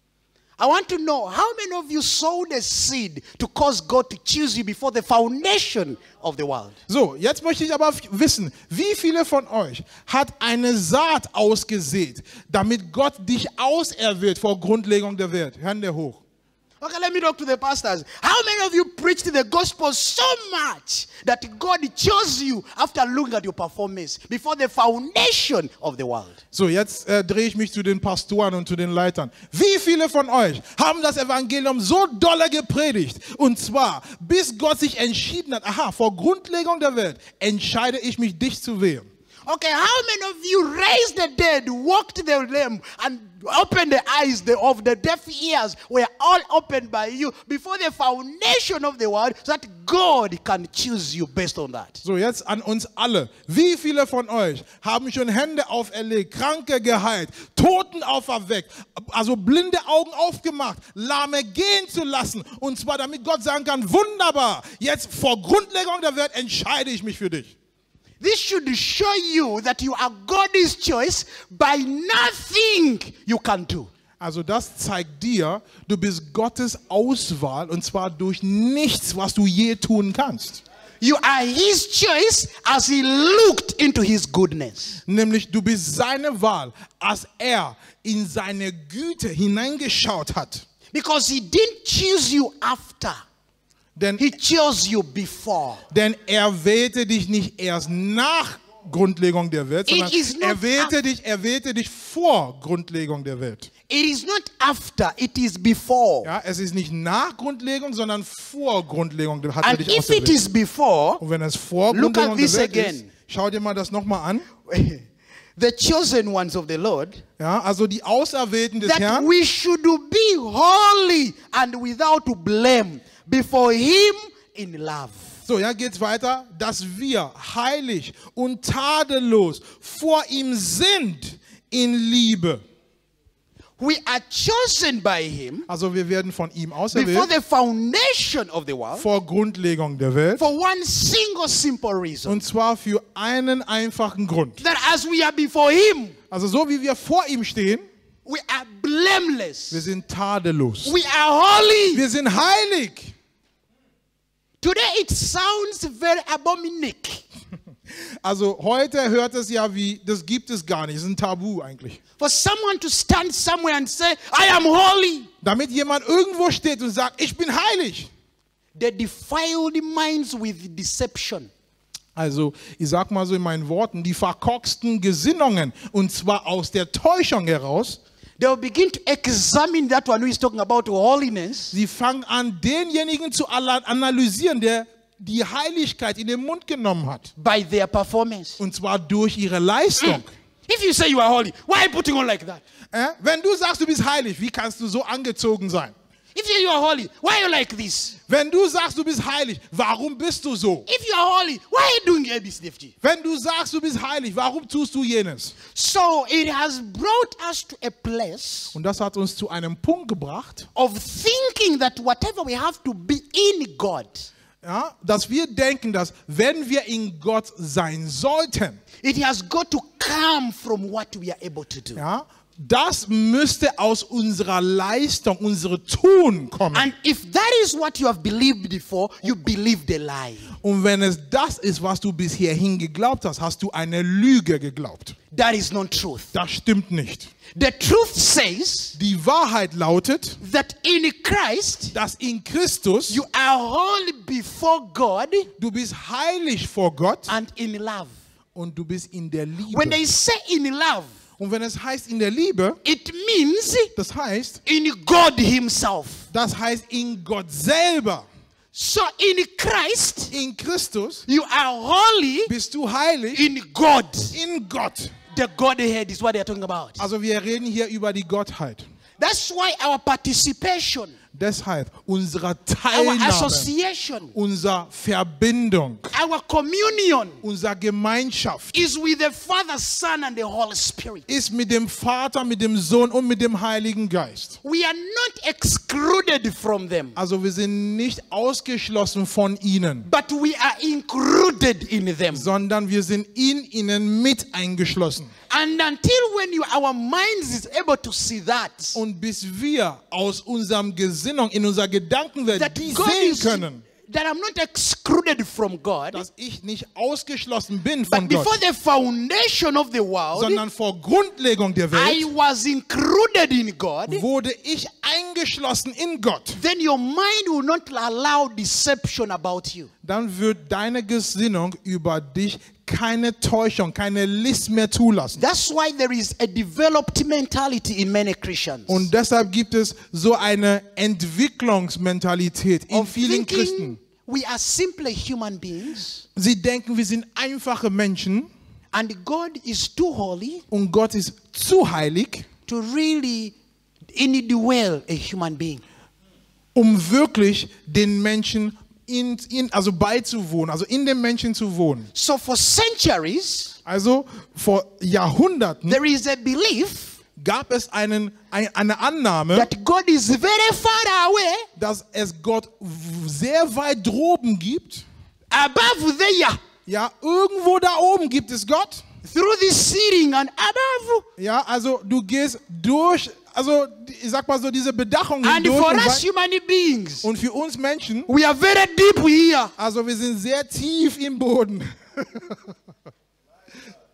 I want to know, how many of you sowed a seed to cause God to choose you before the foundation of the world? So, jetzt möchte ich aber wissen, wie viele von euch hat eine Saat ausgesät, damit Gott dich auserwählt vor Grundlegung der Welt? Hände hoch. Okay, let me talk to the pastors. How many of you preached the gospel so much that God chose you after looking at your performance before the foundation of the world? So, jetzt drehe ich mich zu den Pastoren und zu den Leitern. Wie viele von euch haben das Evangelium so dolle gepredigt? Und zwar, bis Gott sich entschieden hat, aha, vor Grundlegung der Welt entscheide ich mich, dich zu wählen. Okay, how many of you raised the dead, walked the lame, and opened the eyes of the deaf ears were all opened by you before the foundation of the world, so that God can choose you based on that? So, jetzt an uns alle. Wie viele von euch haben schon Hände auferlegt, Kranke geheilt, Toten auferweckt, also blinde Augen aufgemacht, Lahme gehen zu lassen, und zwar damit Gott sagen kann, wunderbar, jetzt vor Grundlegung der Welt entscheide ich mich für dich. This should show you that you are God's choice by nothing you can do. Also das zeigt dir, du bist Gottes Auswahl, und zwar durch nichts, was du je tun kannst. You are his choice as he looked into his goodness. Nämlich du bist seine Wahl, als er in seine Güte hineingeschaut hat. Because he didn't choose you after. Denn He chose you before. er wählte dich nicht erst nach Grundlegung der Welt, sondern It is not er wählte dich vor Grundlegung der Welt. It is not after, it is before. Ja, es ist nicht nach Grundlegung, sondern vor Grundlegung hat er And dich if it auserwählt. is before, Und wenn es vor look at Grundlegung der this Welt again. ist, schau dir mal das nochmal an. the chosen ones of the Lord, Ja, also die Auserwählten des that Herrn, we should be holy and without blame before Him in love. so, ja, geht's weiter, dass wir heilig und tadellos vor ihm sind in Liebe. We are chosen by Him Also wir werden von ihm before auserwählt, the foundation of the world vor Grundlegung der Welt, for one single simple reason. und zwar für einen einfachen Grund. That as we are before Him, Also so wie wir vor ihm stehen, we are blameless. wir sind tadellos. We are holy. Wir sind heilig. Today it sounds very abominable Also heute hört es ja wie, das gibt es gar nicht, das ist ein Tabu eigentlich. for someone to stand somewhere and say, I am holy. Damit jemand irgendwo steht und sagt, ich bin heilig. They defiled minds with deception. Also ich sag mal so in meinen Worten, die verkorksten Gesinnungen, und zwar aus der Täuschung heraus. They will begin to examine that one who is talking about holiness Sie fangen an, denjenigen zu analysieren, der die Heiligkeit in den Mund genommen hat. by their performance. Und zwar durch ihre Leistung. If you say you are holy, why are you putting on like that? Wenn du sagst, du bist heilig, wie kannst du so angezogen sein? If you are holy, why are you like this? Wenn du sagst, du bist heilig, warum bist du so? If you are holy, why are you doing ABCDFG? Wenn du sagst, du bist heilig, warum tust du jenes? So it has brought us to a place Und das hat uns zu einem Punkt gebracht, of thinking that whatever we have to be in God, ja, dass wir denken, dass wenn wir in Gott sein sollten, it has got to come from what we are able to do. ja, das müsste aus unserer Leistung, unserem Tun kommen. And if that is what you have believed before, you believed a lie. Und wenn es das ist, was du bis hierhin geglaubt hast, hast du eine Lüge geglaubt. That is not truth. Das stimmt nicht. The truth says Die Wahrheit lautet, that in Christ, dass in Christus you are holy before God du bist heilig vor Gott and in love. und du bist in der Liebe. When they say in love, Und wenn es heißt in der Liebe, it means das heißt God Himself. in Gott selber. So in Christ, In Christus you are holy bist du heilig in God. in Gott. The Godhead is what they're talking about. Also wir reden hier über die Gottheit. That's why our participation, Deshalb unsere our Teilnahme, association, unsere Verbindung, our communion unsere Gemeinschaft is with the Father, Son, and the Holy Spirit. ist mit dem Vater, mit dem Sohn und mit dem Heiligen Geist. We are not excluded from them, Also wir sind nicht ausgeschlossen von ihnen, but we are included in them. sondern wir sind in ihnen mit eingeschlossen. And until when our minds is able to see that, Und bis wir aus unserem Gesinnung, in unserer Gedankenwelt that die God sehen is, können, that I'm not excluded from God, dass ich nicht ausgeschlossen bin but von before Gott, the foundation of the world, sondern vor Grundlegung der I Welt was included in God, wurde ich eingeschlossen in Gott. then your mind will not allow deception about you. Dann wird deine Gesinnung über dich keine Täuschung, keine List mehr zulassen. That's why there is a developed mentality in many Christians. Und deshalb gibt es so eine Entwicklungsmentalität in of vielen Christen. thinking we are simply human beings Sie denken, wir sind einfache Menschen and God is too holy und Gott ist zu heilig, to really indwell a human being. um wirklich den Menschen also beizuwohnen, also in dem Menschen zu wohnen. So for centuries, Also vor Jahrhunderten there is a belief gab es eine Annahme, that God is very far away, dass es Gott sehr weit droben gibt. above there, Ja, irgendwo da oben gibt es Gott. through this ceiling and above. Ja, also du gehst durch, also ich sag mal so diese Bedachung And hindurch. for Und, us human beings, und für uns Menschen, we are very deep here. also wir sind sehr tief im Boden.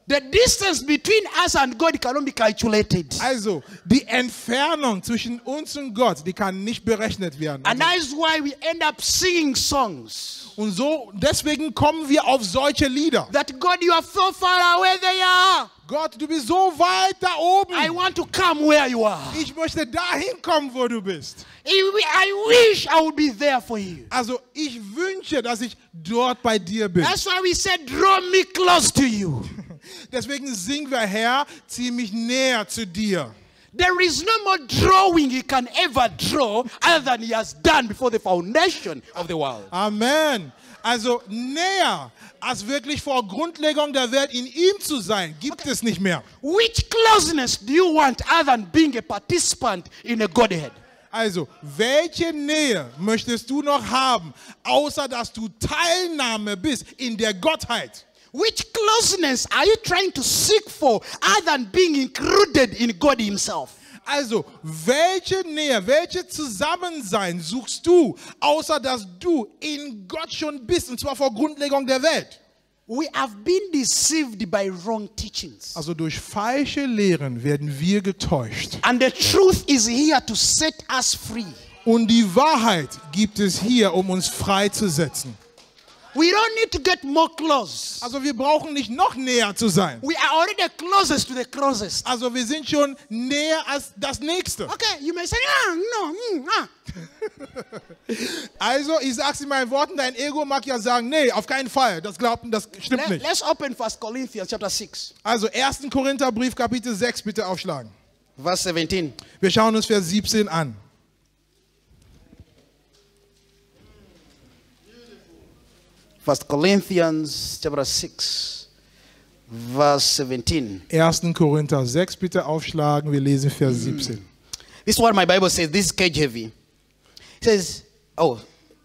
The distance between us and God cannot be calculated. Also, die Entfernung zwischen uns und Gott, die kann nicht berechnet werden. And that is why we end up singing songs. Und so, deswegen kommen wir auf solche Lieder. That God, you are so far away there you are. Gott, du bist so weit da oben. I want to come where you are. Ich möchte dahin kommen, wo du bist. I wish I would be there for you. Also, ich wünsche, dass ich dort bei dir bin. That's why we said, draw me close to you. Deswegen singen wir, Herr, zieh mich näher zu dir. There is no more drawing he can ever draw other than he has done before the foundation of the world. Amen. Also näher als wirklich vor Grundlegung der Welt in ihm zu sein, gibt es nicht mehr. Which closeness do you want other than being a participant in a Godhead? Also, welche Nähe möchtest du noch haben, außer dass du Teilnahme bist in der Gottheit? Which closeness are you trying to seek for other than being included in God himself? Also, welche Nähe, welche Zusammensein suchst du, außer dass du in Gott schon bist, und zwar vor Grundlegung der Welt? We have been deceived by wrong teachings. Also durch falsche Lehren werden wir getäuscht. And the truth is here to set us free. Und die Wahrheit gibt es hier, um uns freizusetzen. We don't need to get more close. Also wir brauchen nicht noch näher zu sein. We are already closest to the closest. Also wir sind schon näher als das Nächste. Okay, you may say, Also ich sag's in meinen Worten, dein Ego mag ja sagen, nee, auf keinen Fall, das stimmt nicht. Let's open 1 Corinthians chapter 6. Also 1. Korintherbrief Kapitel 6 bitte aufschlagen. Verse 17. Wir schauen uns Vers 17 an. 1 Corinthians chapter 6, verse 17. 1. Korinther 6 bitte aufschlagen, wir lesen Vers 17. This is what my Bible says. This is cage heavy. It says, all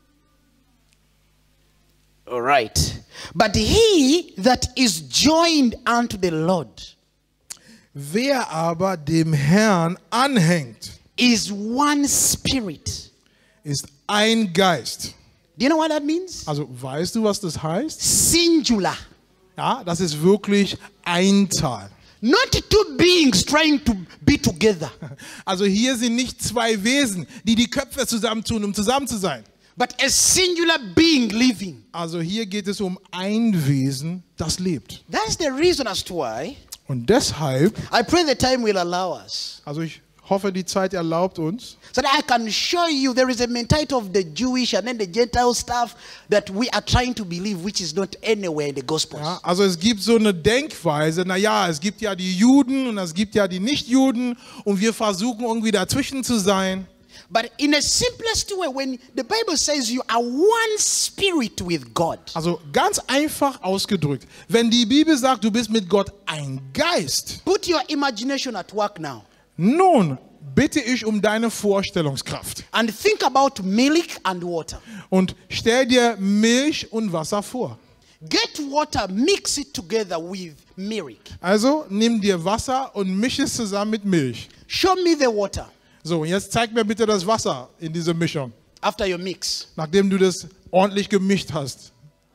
right. But he that is joined unto the Lord Wer aber dem Herrn anhängt, is one spirit. ist ein Geist. Do you know what that means? Also weißt du, was das heißt? Singular. Ja, das ist wirklich Einzahl. Not two beings trying to be together, Also hier sind nicht zwei Wesen, die die Köpfe zusammentun, um zusammen zu sein. but a singular being living. Also hier geht es um ein Wesen, das lebt. That's the reason as to why Und deshalb, I pray the time will allow us, also ich hoffe, die Zeit erlaubt uns, so that I can show you there is a mentality of the Jewish and then the Gentile stuff that we are trying to believe, which is not anywhere in the Gospels. ja, also es gibt so eine Denkweise, naja, es gibt ja die Juden und es gibt ja die Nichtjuden und wir versuchen irgendwie dazwischen zu sein. But in the simplest way, when the Bible says you are one spirit with God, Also ganz einfach ausgedrückt, wenn die Bibel sagt, du bist mit Gott ein Geist, put your imagination at work now nun bitte ich um deine Vorstellungskraft and think about milk and water. und stell dir Milch und Wasser vor. Get water, mix it together with milk. Also nimm dir Wasser und misch es zusammen mit Milch. Show me the water So, und jetzt zeig mir bitte das Wasser in diese Mischung, after your mix. nachdem du das ordentlich gemischt hast.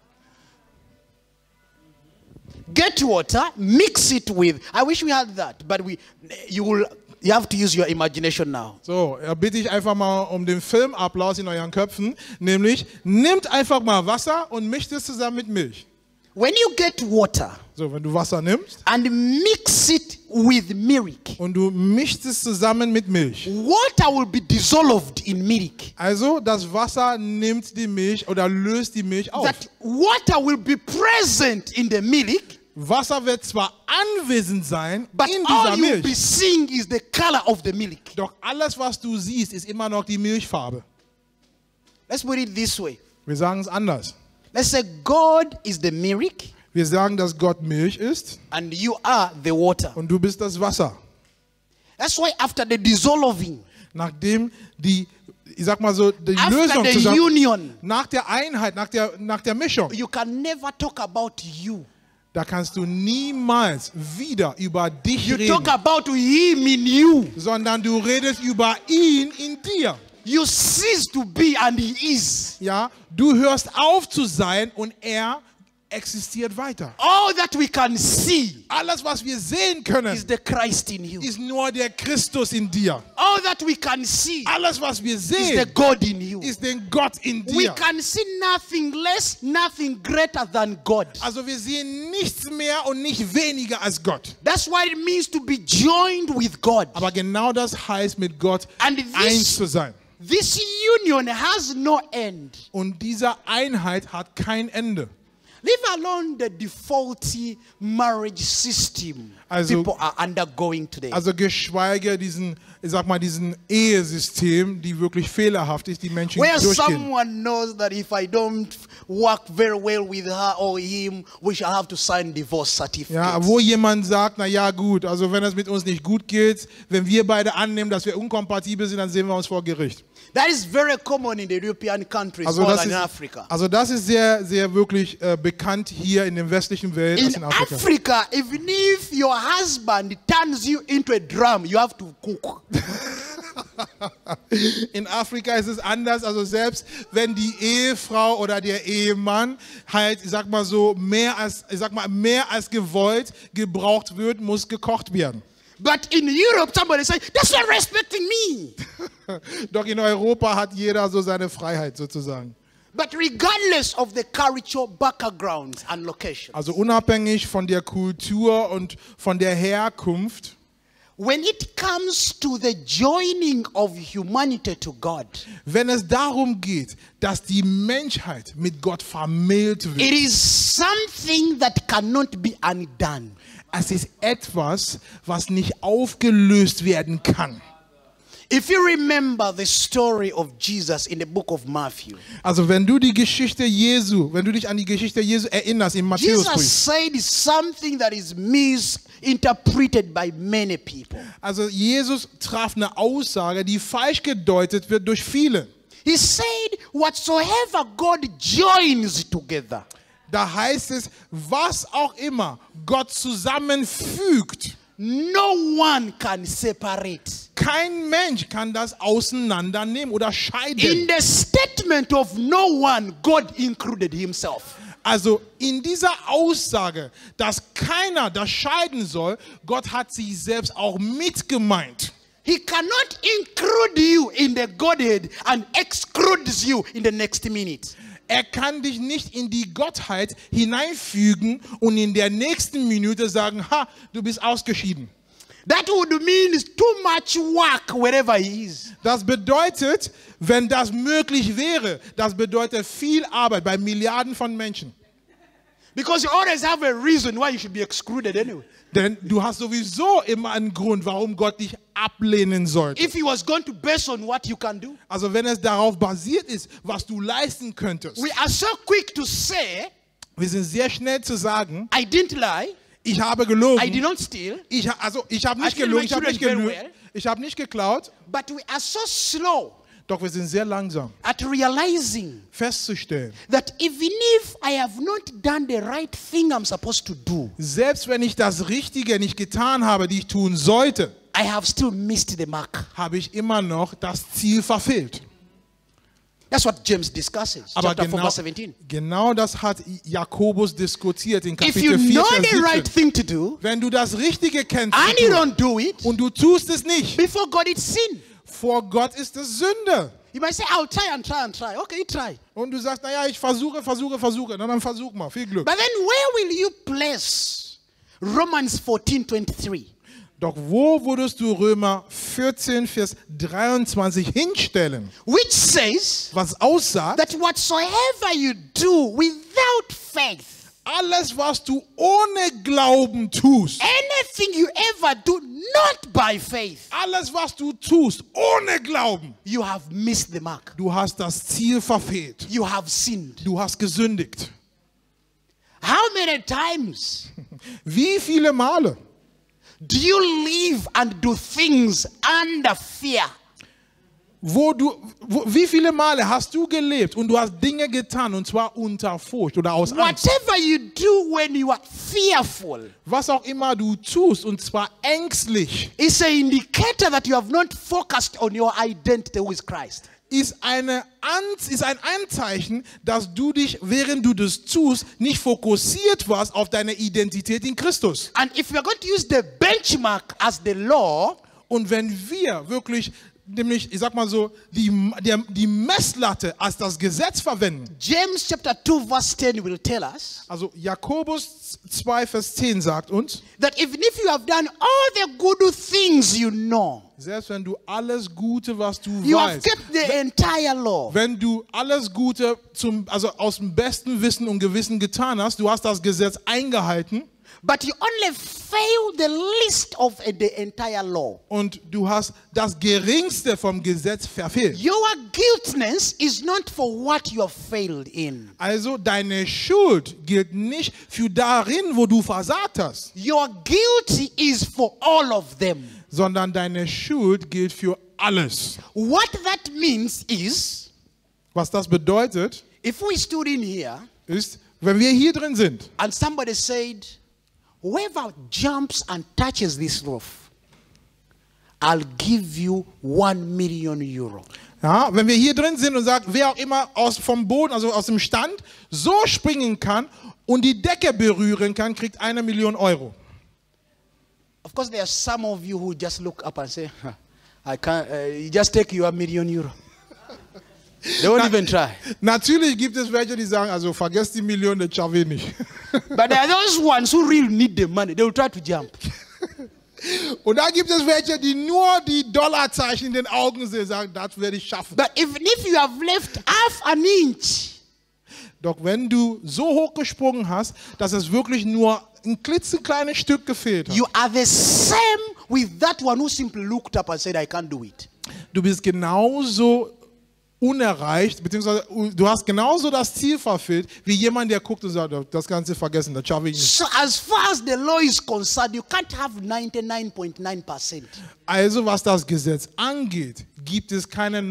Get water, mix it with. I wish we had that, but you have to use your imagination now. So, bitte ich einfach mal um den Filmapplaus in euren Köpfen, nämlich nimmt einfach mal Wasser und mischt es zusammen mit Milch. When you get water So, wenn du Wasser nimmst and mix it with milk, und du mischst es zusammen mit Milch. water will be dissolved in milk. Also das Wasser nimmt die Milch oder löst die Milch auf. That water will be present in the milk, Wasser wird zwar anwesend sein but in dieser all you'll be Milch, seeing is the color of the milk. doch alles, was du siehst, ist immer noch die Milchfarbe. Let's put it this way. Wir sagen es anders. Let's say God is the milk Wir sagen, dass Gott Milch ist and you are the water. und du bist das Wasser. That's why after the dissolving, Nachdem die, ich sag mal so, die after Lösung the zusammen, union, nach der Einheit, nach der Mischung, you can never talk about you. da kannst du niemals wieder über dich You reden, talk about him in you. sondern du redest über ihn in dir. You cease to be and he is. Ja, du hörst auf zu sein und er existiert weiter. All that we can see Alles, was wir sehen is können, the Christ in you. ist nur der Christus in dir. All that we can see Alles, was wir is the sehen, God in you. ist den Gott in We dir. can see nothing less, nothing greater than God. Also wir sehen nichts mehr und nicht weniger als Gott. That's what it means to be joined with God. Aber genau das heißt, mit Gott And eins zu sein. this union has no end. Und diese Einheit hat kein Ende. Leave alone the defaulty marriage system Also- people are undergoing today. Also geschweige diesen, ich sag mal, diesen Ehesystem, die wirklich fehlerhaft ist, die Menschen Where durchgehen. someone knows that if I don't work very well with her or him, we shall have to sign divorce certificates. Ja, wo jemand sagt, na ja gut, also wenn es mit uns nicht gut geht, wenn wir beide annehmen, dass wir unkompatibel sind, dann sehen wir uns vor Gericht. That is very common in the European countries Also more das than in ist, Africa. also das ist sehr, sehr wirklich bekannt hier in der westlichen Welt als In in Afrika. Africa, even if your husband turns you into a drum, you have to cook. In Afrika ist es anders, also selbst wenn die Ehefrau oder der Ehemann halt, ich sag mal so, mehr als gewollt gebraucht wird, muss gekocht werden. But in Europe, somebody says, that's not respecting me. Doch in Europa hat jeder so seine Freiheit sozusagen. But regardless of the cultural backgrounds and location, Also unabhängig von der Kultur und von der Herkunft, when it comes to the joining of humanity to God, wenn es darum geht, dass die Menschheit mit Gott vermählt it wird, is something that cannot be undone. es ist etwas, was nicht aufgelöst werden kann. If you remember the story of Jesus in the book of Matthew, Also wenn du dich an die Geschichte Jesu erinnerst im Matthäusbrief, Jesus said something that is misinterpreted by many people. also Jesus traf eine Aussage, die falsch gedeutet wird durch viele. He said, whatsoever God joins together, Da heißt es, was auch immer Gott zusammenfügt, no one can separate. kein Mensch kann das auseinandernehmen oder In scheiden. the statement of no one, God included himself. Also in dieser Aussage, dass keiner das scheiden soll, Gott hat sich selbst auch mitgemeint. He cannot include you in the Godhead and excludes you in the next minute. Er kann dich nicht in die Gottheit hineinfügen und in der nächsten Minute sagen, ha, du bist ausgeschieden. That would mean too much work wherever he is. Das bedeutet, wenn das möglich wäre, das bedeutet viel Arbeit bei Milliarden von Menschen. Because you always have a reason why you should be excluded anyway. Denn du hast sowieso immer einen Grund, warum Gott dich ablehnen sollte. If he was going to base on what you can do, Also wenn es darauf basiert ist, was du leisten könntest. we are so quick to say, Wir sind sehr schnell zu sagen, I didn't lie, ich habe I did gelogen. not steal, Ich habe nicht I treated my gelogen, ich habe nicht children very gelügt, well. ich habe nicht geklaut. but we are so slow Doch wir sind sehr langsam at realizing festzustellen, that even if I have not done the right thing I'm supposed to do, selbst wenn ich das Richtige nicht getan habe, die ich tun sollte, I have still missed the mark. habe ich immer noch das Ziel verfehlt. That's what James discusses, Aber chapter 4, verse 17. genau das hat Jakobus diskutiert in If Kapitel you 4, know Vers the right 17. thing to do Wenn du das Richtige kennst zu and you tun, don't do it, und du tust es nicht, before God it's sin. vor Gott ist es Sünde. You might say, I'll try and try and try. Okay, you try. Und du sagst, naja, ich versuche. Na, dann versuch mal. Viel Glück. But then where will you place Romans 14:23? Doch wo würdest du Römer 14, Vers 23 hinstellen? Which says Was aussagt, that whatsoever you do without faith, alles, was du ohne Glauben tust, anything you ever do not by faith, alles, was du tust ohne Glauben, you have missed the mark. du hast das Ziel verfehlt. You have sinned. Du hast gesündigt. How many times Wie viele Male do you live and do things under fear? wie viele Male hast du gelebt und du hast Dinge getan und zwar unter Furcht oder aus Angst? Whatever you do when you are fearful Was auch immer du tust und zwar ängstlich, is an indicator that you have not focused on your identity with Christ. ist ein Anzeichen, dass du dich, während du das tust, nicht fokussiert warst auf deine Identität in Christus. And if we are going to use the benchmark as the law, Und wenn wir wirklich, nämlich, ich sag mal so, die Messlatte als das Gesetz verwenden, James chapter 2 verse 10 will tell us also Jakobus 2, Vers 10 sagt uns, that even if you have done all the good things you know, selbst wenn du alles Gute, was du you have weißt, kept the entire law, wenn du alles Gute also aus dem besten Wissen und Gewissen getan hast, du hast das Gesetz eingehalten, but you only fail the least of the entire law, und du hast das Geringste vom Gesetz verfehlt. your guiltness is not for what you have failed in. Also deine Schuld gilt nicht für darin, wo du versagt hast, Your guilt is for all of them. sondern deine Schuld gilt für alles. What that means is, Was das bedeutet, if we stood in here ist, wenn wir hier drin sind and somebody said, whoever jumps and touches this roof, I'll give you 1 million euro. ja, wenn wir hier drin sind und sagen, wer auch immer vom Boden, also aus dem Stand, so springen kann und die Decke berühren kann, kriegt 1 Million Euro. Of course, there are some of you who just look up and say, "Huh, I can't, you just take your 1 million euro. They won't even try. Natürlich gibt es welche, die sagen, also vergesst die Million, das schaffe ich nicht. But there are those ones who really need the money. They will try to jump. Und da gibt es welche, die nur die Dollarzeichen in den Augen sehen, sagen, das werde ich schaffen. But even if you have left half an inch, Doch wenn du so hoch gesprungen hast, dass es wirklich nur ein klitzekleines Stück gefehlt hat, you are the same with that one who simply looked up and said, I can't do it. du bist genauso unerreicht, beziehungsweise du hast genauso das Ziel verfehlt, wie jemand, der guckt und sagt, das kannst du vergessen, das schaffe ich nicht. So as far as the law is concerned, you can't have 99.9%. Also was das Gesetz angeht, gibt es keine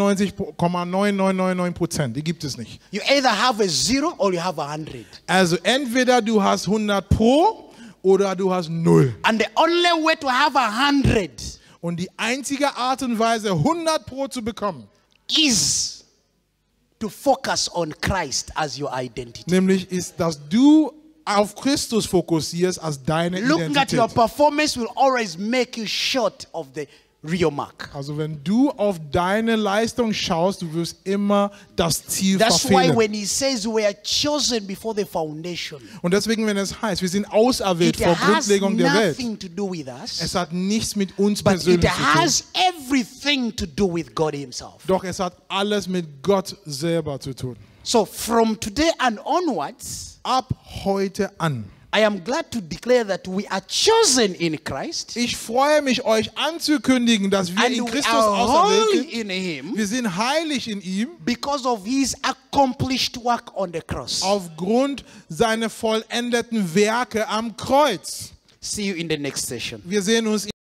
99,9999%, die gibt es nicht. You either have a 0 or you have 100. Also entweder du hast 100% oder du hast 0. And the only way to have 100 Und die einzige Art und Weise, 100% zu bekommen, is to focus on Christ as your identity. nämlich ist, dass du auf Christus fokussierst als deine Looking at your Identität. performance will always make you short of the real mark. Also wenn du auf deine Leistung schaust, du wirst immer das Ziel That's why verfehlen. when he says we are chosen before the foundation, Und deswegen, wenn es heißt, wir sind auserwählt it vor has Grundlegung der Welt, nothing to do with us, es hat nichts mit uns but it persönlich zu tun. has everything to do with God himself. Doch es hat alles mit Gott selber zu tun. So from today and onwards, Ab heute an. I am glad to declare that we are chosen in Christ Ich freue mich, euch anzukündigen, dass wir and in we Christus are auserwählt holy sind. in him Wir sind heilig in ihm because of his accomplished work on the cross. aufgrund seiner vollendeten Werke am Kreuz. See you in the next session. Wir sehen uns